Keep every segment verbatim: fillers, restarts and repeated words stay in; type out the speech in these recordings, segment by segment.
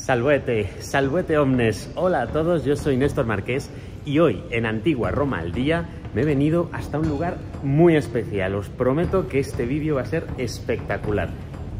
Salvete, salvete omnes. Hola a todos, yo soy Néstor Marqués y hoy en Antigua Roma al Día me he venido hasta un lugar muy especial. Os prometo que este vídeo va a ser espectacular.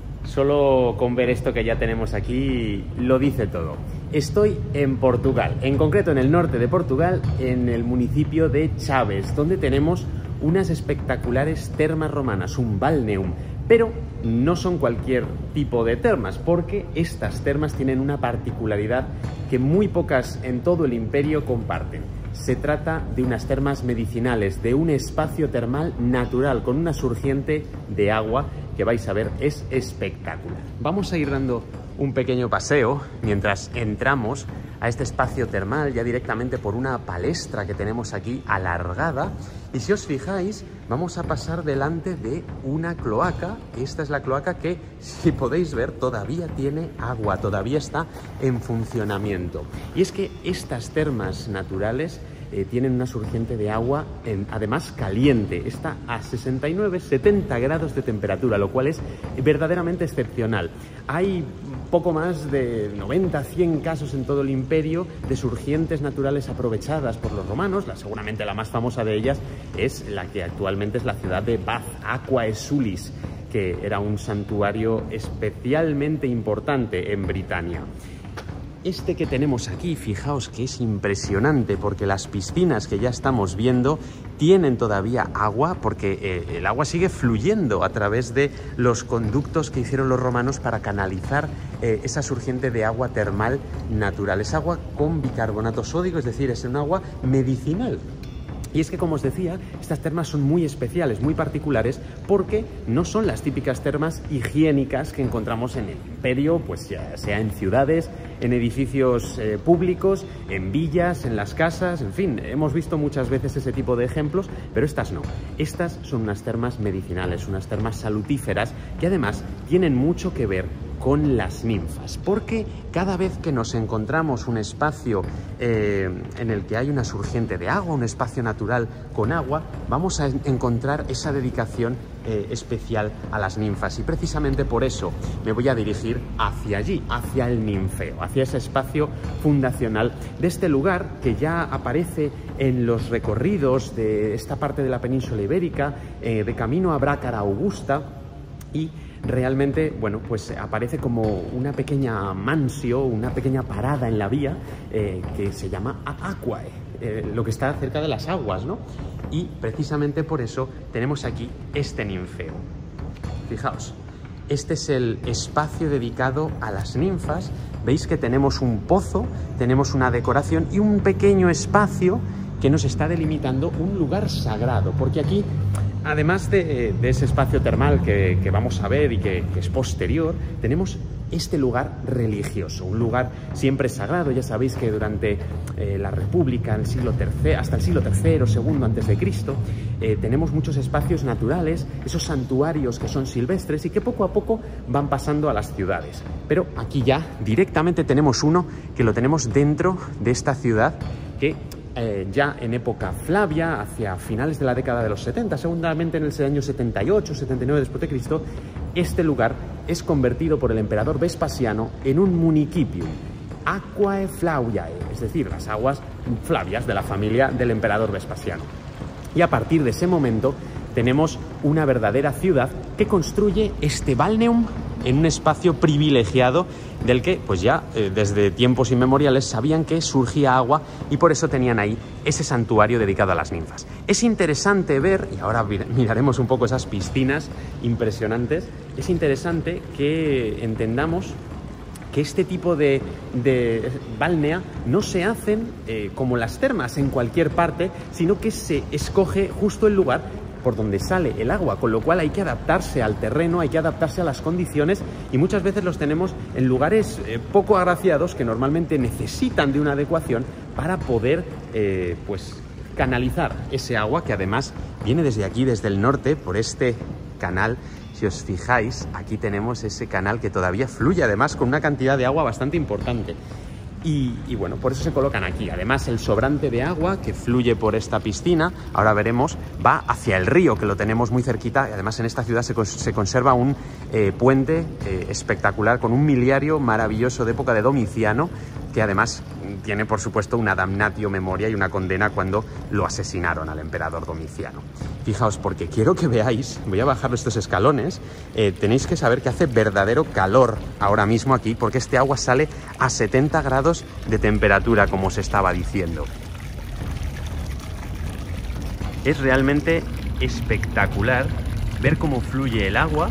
Solo con ver esto que ya tenemos aquí lo dice todo. Estoy en Portugal, en concreto en el norte de Portugal, en el municipio de Chaves, donde tenemos unas espectaculares termas romanas, un balneum. Pero no son cualquier tipo de termas, porque estas termas tienen una particularidad que muy pocas en todo el imperio comparten. Se trata de unas termas medicinales, de un espacio termal natural, con una surgiente de agua que vais a ver es espectacular. Vamos a ir dando un pequeño paseo mientras entramos a este espacio termal, ya directamente por una palestra que tenemos aquí alargada. Y si os fijáis, vamos a pasar delante de una cloaca. Esta es la cloaca que, si podéis ver, todavía tiene agua, todavía está en funcionamiento. Y es que estas termas naturales eh, tienen una surgiente de agua, en, además caliente. Está a sesenta y nueve, setenta grados de temperatura, lo cual es verdaderamente excepcional. Hay poco más de noventa a cien casos en todo el imperio de surgientes naturales aprovechadas por los romanos. La, seguramente la más famosa de ellas es la que actualmente es la ciudad de Bath, Aquae Sulis, que era un santuario especialmente importante en Britania. Este que tenemos aquí, fijaos que es impresionante, porque las piscinas que ya estamos viendo tienen todavía agua, porque eh, el agua sigue fluyendo a través de los conductos que hicieron los romanos para canalizar eh, esa surgiente de agua termal natural. Es agua con bicarbonato sódico, es decir, es un agua medicinal. Y es que, como os decía, estas termas son muy especiales, muy particulares, porque no son las típicas termas higiénicas que encontramos en el imperio, pues ya sea en ciudades, en edificios eh, públicos, en villas, en las casas, en fin, hemos visto muchas veces ese tipo de ejemplos, pero estas no. Estas son unas termas medicinales, unas termas salutíferas, que además tienen mucho que ver con las ninfas, porque cada vez que nos encontramos un espacio eh, en el que hay una surgiente de agua, un espacio natural con agua, vamos a encontrar esa dedicación eh, especial a las ninfas, y precisamente por eso me voy a dirigir hacia allí, hacia el ninfeo, hacia ese espacio fundacional de este lugar que ya aparece en los recorridos de esta parte de la península ibérica, eh, de camino a Brácara Augusta, y realmente, bueno, pues aparece como una pequeña mansio, una pequeña parada en la vía eh, que se llama Aquae, eh, lo que está cerca de las aguas, ¿no? Y precisamente por eso tenemos aquí este ninfeo. Fijaos, este es el espacio dedicado a las ninfas. Veis que tenemos un pozo, tenemos una decoración y un pequeño espacio que nos está delimitando un lugar sagrado, porque aquí, además de, de ese espacio termal que, que vamos a ver y que, que es posterior, tenemos este lugar religioso, un lugar siempre sagrado. Ya sabéis que durante eh, la República, el siglo tercero, hasta el siglo tercero, segundo antes de Cristo, eh, tenemos muchos espacios naturales, esos santuarios que son silvestres y que poco a poco van pasando a las ciudades. Pero aquí ya directamente tenemos uno que lo tenemos dentro de esta ciudad, que Eh, ya en época Flavia, hacia finales de la década de los setenta, seguramente en el año setenta y ocho, setenta y nueve después de Cristo, este lugar es convertido por el emperador Vespasiano en un municipium, Aquae Flaviae, es decir, las aguas flavias de la familia del emperador Vespasiano. Y a partir de ese momento tenemos una verdadera ciudad que construye este balneum en un espacio privilegiado del que pues ya eh, desde tiempos inmemoriales sabían que surgía agua, y por eso tenían ahí ese santuario dedicado a las ninfas. Es interesante ver, y ahora miraremos un poco esas piscinas impresionantes, es interesante que entendamos que este tipo de, de balnea no se hacen eh, como las termas en cualquier parte, sino que se escoge justo el lugar por donde sale el agua, con lo cual hay que adaptarse al terreno, hay que adaptarse a las condiciones, y muchas veces los tenemos en lugares eh, poco agraciados que normalmente necesitan de una adecuación para poder eh, pues canalizar ese agua, que además viene desde aquí, desde el norte, por este canal. Si os fijáis, aquí tenemos ese canal que todavía fluye, además con una cantidad de agua bastante importante. Y, y bueno, por eso se colocan aquí. Además, el sobrante de agua que fluye por esta piscina, ahora veremos, va hacia el río, que lo tenemos muy cerquita. Y además en esta ciudad se, se conserva un eh, puente eh, espectacular con un miliario maravilloso de época de Domiciano, que además tiene, por supuesto, una damnatio memoria y una condena cuando lo asesinaron al emperador Domiciano. Fijaos, porque quiero que veáis, voy a bajar estos escalones, eh, tenéis que saber que hace verdadero calor ahora mismo aquí, porque este agua sale a setenta grados de temperatura, como os estaba diciendo. Es realmente espectacular ver cómo fluye el agua.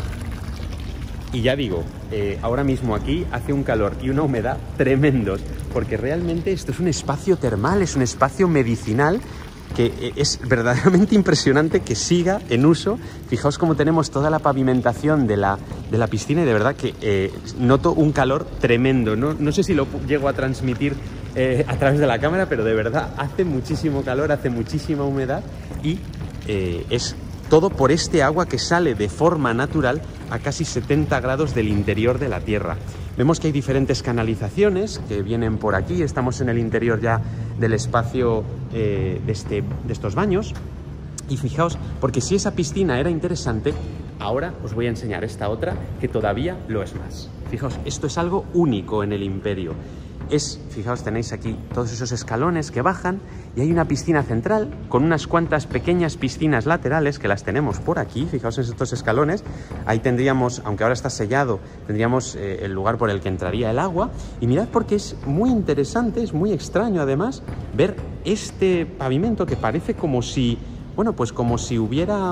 Y ya digo, eh, ahora mismo aquí hace un calor y una humedad tremendos, porque realmente esto es un espacio termal, es un espacio medicinal que es verdaderamente impresionante que siga en uso. Fijaos cómo tenemos toda la pavimentación de la, de la piscina y de verdad que eh, noto un calor tremendo. No, no sé si lo llego a transmitir eh, a través de la cámara, pero de verdad hace muchísimo calor, hace muchísima humedad y eh, es todo por este agua que sale de forma natural a casi setenta grados del interior de la Tierra. Vemos que hay diferentes canalizaciones que vienen por aquí. Estamos en el interior ya del espacio eh, de, este, de estos baños. Y fijaos, porque si esa piscina era interesante, ahora os voy a enseñar esta otra que todavía lo es más. Fijaos, esto es algo único en el Imperio. Es, fijaos, tenéis aquí todos esos escalones que bajan y hay una piscina central con unas cuantas pequeñas piscinas laterales que las tenemos por aquí. Fijaos en estos escalones, ahí tendríamos, aunque ahora está sellado, tendríamos eh, el lugar por el que entraría el agua. Y mirad porque es muy interesante, es muy extraño además ver este pavimento que parece como si, bueno, pues como si hubiera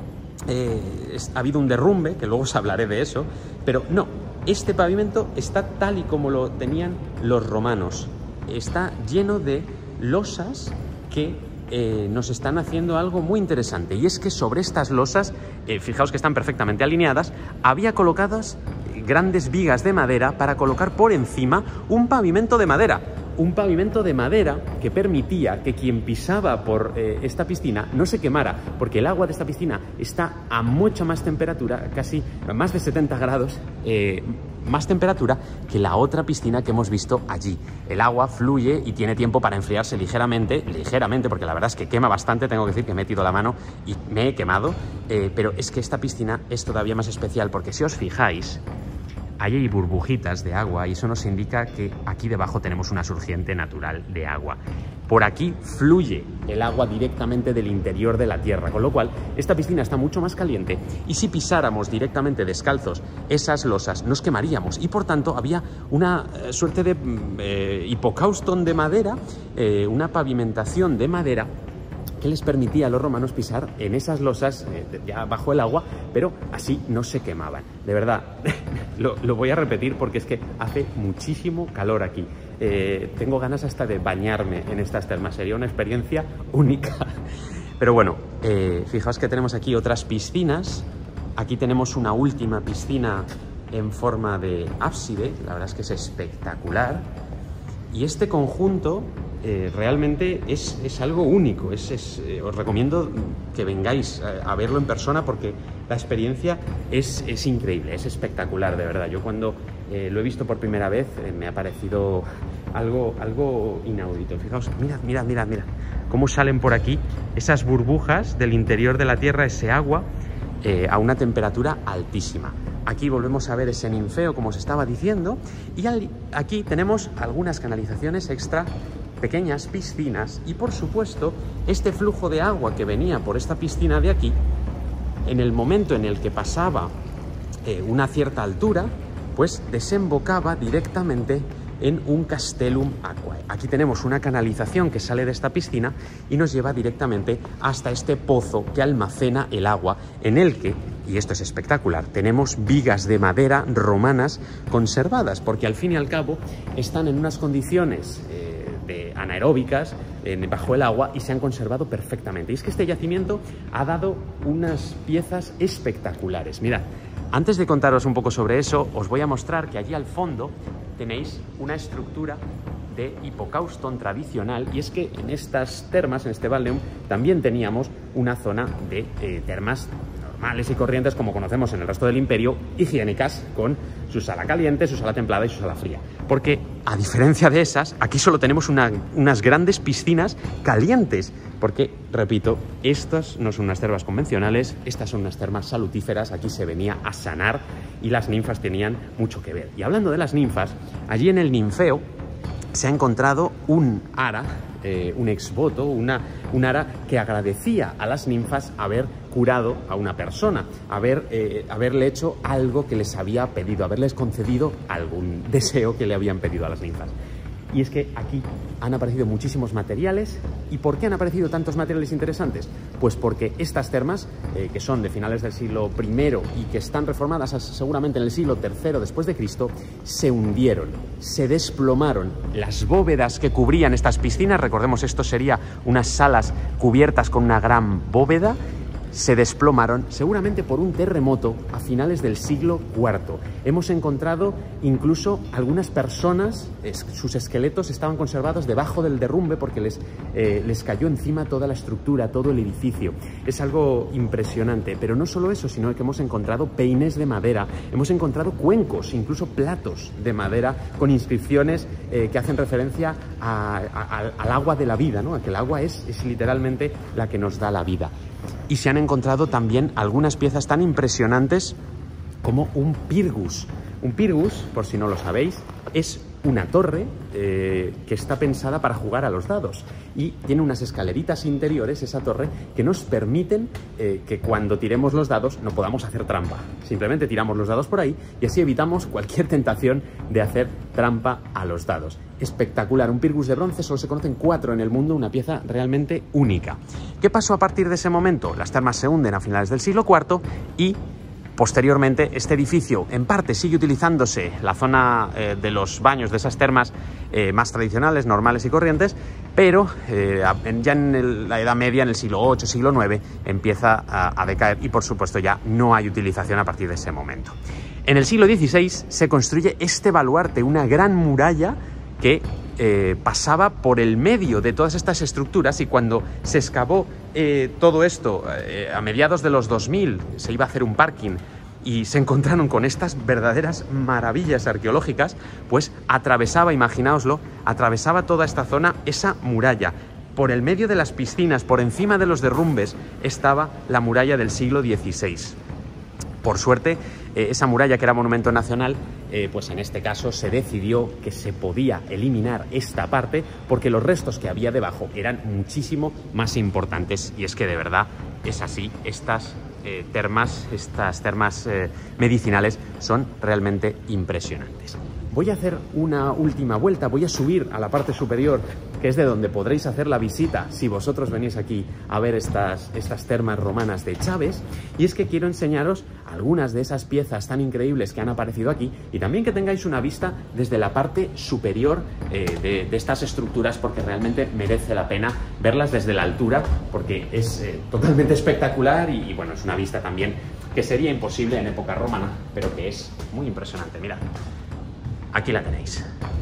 eh, ha habido un derrumbe, que luego os hablaré de eso, pero no. Este pavimento está tal y como lo tenían los romanos. Está lleno de losas que eh, nos están haciendo algo muy interesante. Y es que sobre estas losas, eh, fijaos que están perfectamente alineadas, había colocadas grandes vigas de madera para colocar por encima un pavimento de madera. Un pavimento de madera que permitía que quien pisaba por eh, esta piscina no se quemara, porque el agua de esta piscina está a mucha más temperatura, casi más de setenta grados, eh, más temperatura que la otra piscina que hemos visto allí. El agua fluye y tiene tiempo para enfriarse ligeramente, ligeramente, porque la verdad es que quema bastante. Tengo que decir que he metido la mano y me he quemado, eh, pero es que esta piscina es todavía más especial, porque si os fijáis, ahí hay burbujitas de agua y eso nos indica que aquí debajo tenemos una surgiente natural de agua. Por aquí fluye el agua directamente del interior de la tierra, con lo cual esta piscina está mucho más caliente y si pisáramos directamente descalzos esas losas nos quemaríamos y por tanto había una eh, suerte de eh, hipocaustón de madera, eh, una pavimentación de madera que les permitía a los romanos pisar en esas losas eh, ya bajo el agua, pero así no se quemaban. De verdad, lo, lo voy a repetir porque es que hace muchísimo calor aquí. Eh, tengo ganas hasta de bañarme en estas termas, sería una experiencia única. Pero bueno, eh, fijaos que tenemos aquí otras piscinas. Aquí tenemos una última piscina en forma de ábside, la verdad es que es espectacular. Y este conjunto eh, realmente es, es algo único. Es, es, eh, os recomiendo que vengáis a, a verlo en persona porque la experiencia es, es increíble, es espectacular, de verdad. Yo cuando eh, lo he visto por primera vez eh, me ha parecido algo, algo inaudito. Fijaos, mirad, mirad, mirad, mirad cómo salen por aquí esas burbujas del interior de la tierra, ese agua eh, a una temperatura altísima. Aquí volvemos a ver ese ninfeo, como os estaba diciendo, y aquí tenemos algunas canalizaciones extra, pequeñas piscinas, y por supuesto, este flujo de agua que venía por esta piscina de aquí, en el momento en el que pasaba eh, una cierta altura, pues desembocaba directamente en un castellum aquae. Aquí tenemos una canalización que sale de esta piscina y nos lleva directamente hasta este pozo que almacena el agua, en el que, y esto es espectacular, tenemos vigas de madera romanas conservadas, porque al fin y al cabo están en unas condiciones eh, de anaeróbicas eh, bajo el agua y se han conservado perfectamente. Y es que este yacimiento ha dado unas piezas espectaculares. Mirad, antes de contaros un poco sobre eso, os voy a mostrar que allí al fondo tenéis una estructura de hipocaustón tradicional, y es que en estas termas, en este balneum, también teníamos una zona de eh, termas normales y corrientes como conocemos en el resto del imperio, higiénicas, con su sala caliente, su sala templada y su sala fría. Porque, a diferencia de esas, aquí solo tenemos una, unas grandes piscinas calientes. Porque, repito, estas no son unas termas convencionales, estas son unas termas salutíferas, aquí se venía a sanar y las ninfas tenían mucho que ver. Y hablando de las ninfas, allí en el ninfeo se ha encontrado un ara, eh, un exvoto, una, un ara que agradecía a las ninfas haber curado a una persona, haber, eh, haberle hecho algo que les había pedido, haberles concedido algún deseo que le habían pedido a las ninfas. Y es que aquí han aparecido muchísimos materiales. ¿Y por qué han aparecido tantos materiales interesantes? Pues porque estas termas, eh, que son de finales del siglo primero y que están reformadas seguramente en el siglo tercero después de Cristo, se hundieron, se desplomaron. Las bóvedas que cubrían estas piscinas, recordemos, esto sería unas salas cubiertas con una gran bóveda, se desplomaron seguramente por un terremoto a finales del siglo cuarto. Hemos encontrado incluso algunas personas, es, sus esqueletos estaban conservados debajo del derrumbe porque les, eh, les cayó encima toda la estructura, todo el edificio. Es algo impresionante, pero no solo eso, sino que hemos encontrado peines de madera, hemos encontrado cuencos, incluso platos de madera con inscripciones eh, que hacen referencia a, a, a, al agua de la vida, ¿no? A que el agua es, es literalmente la que nos da la vida. Y se han encontrado también algunas piezas tan impresionantes como un pirgus. Un pirgus, por si no lo sabéis, es una torre eh, que está pensada para jugar a los dados y tiene unas escaleritas interiores, esa torre, que nos permiten eh, que cuando tiremos los dados no podamos hacer trampa. Simplemente tiramos los dados por ahí y así evitamos cualquier tentación de hacer trampa a los dados. Espectacular, un pirgus de bronce, solo se conocen cuatro en el mundo, una pieza realmente única. ¿Qué pasó a partir de ese momento? Las termas se hunden a finales del siglo cuarto y posteriormente este edificio en parte sigue utilizándose la zona eh, de los baños de esas termas eh, más tradicionales, normales y corrientes, pero eh, ya en el, la Edad Media, en el siglo ocho, siglo nueve, empieza a, a decaer y por supuesto ya no hay utilización a partir de ese momento. En el siglo dieciséis se construye este baluarte, una gran muralla que eh, pasaba por el medio de todas estas estructuras, y cuando se excavó eh, todo esto eh, a mediados de los dos mil, se iba a hacer un parking y se encontraron con estas verdaderas maravillas arqueológicas, pues atravesaba, imaginaoslo, atravesaba toda esta zona esa muralla. Por el medio de las piscinas, por encima de los derrumbes, estaba la muralla del siglo dieciséis. Por suerte, eh, esa muralla que era monumento nacional, eh, pues en este caso se decidió que se podía eliminar esta parte porque los restos que había debajo eran muchísimo más importantes. Y es que de verdad es así, estas eh, termas, estas termas eh, medicinales son realmente impresionantes. Voy a hacer una última vuelta, voy a subir a la parte superior, que es de donde podréis hacer la visita si vosotros venís aquí a ver estas, estas termas romanas de Chaves. Y es que quiero enseñaros algunas de esas piezas tan increíbles que han aparecido aquí y también que tengáis una vista desde la parte superior eh, de, de estas estructuras, porque realmente merece la pena verlas desde la altura, porque es eh, totalmente espectacular y, y bueno, es una vista también que sería imposible en época romana, pero que es muy impresionante. Mirad. Aquí la tenéis.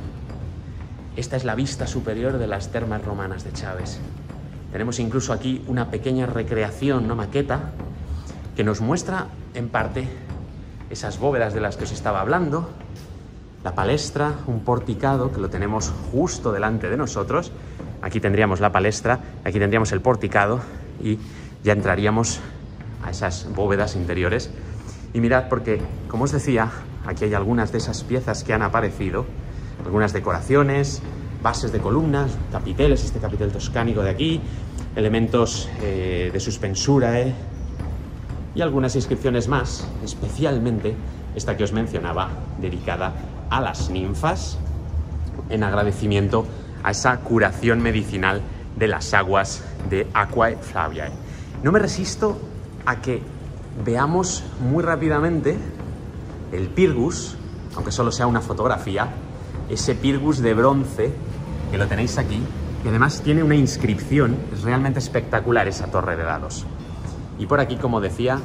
Esta es la vista superior de las termas romanas de Chaves. Tenemos incluso aquí una pequeña recreación, una maqueta, que nos muestra en parte esas bóvedas de las que os estaba hablando, la palestra, un porticado que lo tenemos justo delante de nosotros. Aquí tendríamos la palestra, aquí tendríamos el porticado y ya entraríamos a esas bóvedas interiores. Y mirad, porque, como os decía, aquí hay algunas de esas piezas que han aparecido, algunas decoraciones, bases de columnas, capiteles, este capitel toscánico de aquí, elementos eh, de suspensura eh, y algunas inscripciones más, especialmente esta que os mencionaba, dedicada a las ninfas, en agradecimiento a esa curación medicinal de las aguas de Aquae Flaviae. No me resisto a que veamos muy rápidamente el pirgus, aunque solo sea una fotografía, ese pirgus de bronce que lo tenéis aquí, que además tiene una inscripción, es realmente espectacular esa torre de dados. Y por aquí, como decía,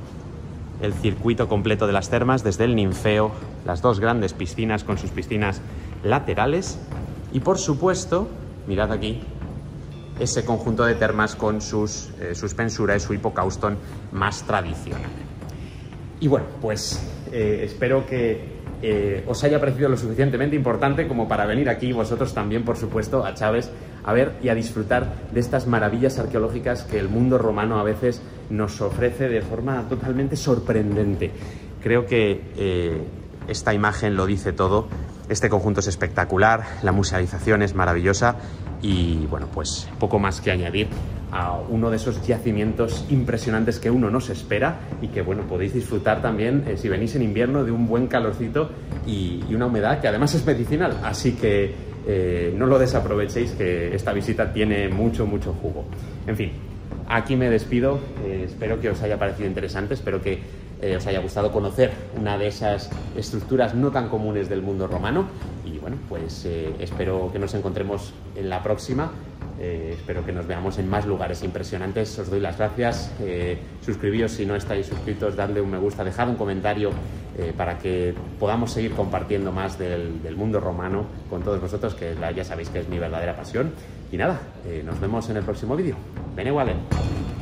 el circuito completo de las termas, desde el ninfeo, las dos grandes piscinas con sus piscinas laterales y, por supuesto, mirad aquí, ese conjunto de termas con sus eh, suspensura y su hipocaustón más tradicional. Y bueno, pues eh, espero que eh, os haya parecido lo suficientemente importante como para venir aquí vosotros también, por supuesto, a Chaves, a ver y a disfrutar de estas maravillas arqueológicas que el mundo romano a veces nos ofrece de forma totalmente sorprendente. Creo que eh, esta imagen lo dice todo. Este conjunto es espectacular, la musealización es maravillosa y, bueno, pues poco más que añadir a uno de esos yacimientos impresionantes que uno no se espera y que, bueno, podéis disfrutar también eh, si venís en invierno de un buen calorcito y, y una humedad que además es medicinal, así que eh, no lo desaprovechéis, que esta visita tiene mucho, mucho jugo. En fin, aquí me despido, eh, espero que os haya parecido interesante, espero que Eh, os haya gustado conocer una de esas estructuras no tan comunes del mundo romano y bueno, pues eh, espero que nos encontremos en la próxima, eh, espero que nos veamos en más lugares impresionantes. Os doy las gracias, eh, suscribíos si no estáis suscritos, dadle un me gusta, dejad un comentario eh, para que podamos seguir compartiendo más del, del mundo romano con todos vosotros, que ya sabéis que es mi verdadera pasión. Y nada, eh, nos vemos en el próximo vídeo. Bene Valen.